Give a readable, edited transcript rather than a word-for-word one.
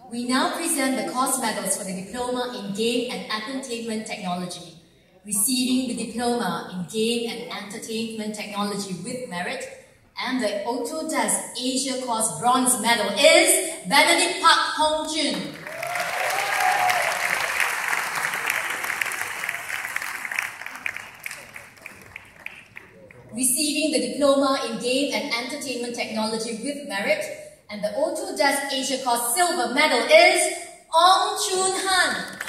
We now present the course medals for the Diploma in Game and Entertainment Technology. Receiving the Diploma in Game and Entertainment Technology with merit and the Autodesk Asia Course Bronze Medal is Benedict Park Hong Jun. Receiving the Diploma in Game and Entertainment Technology with merit and the Autodesk Asia Course Silver Medal is Ong Chun Han.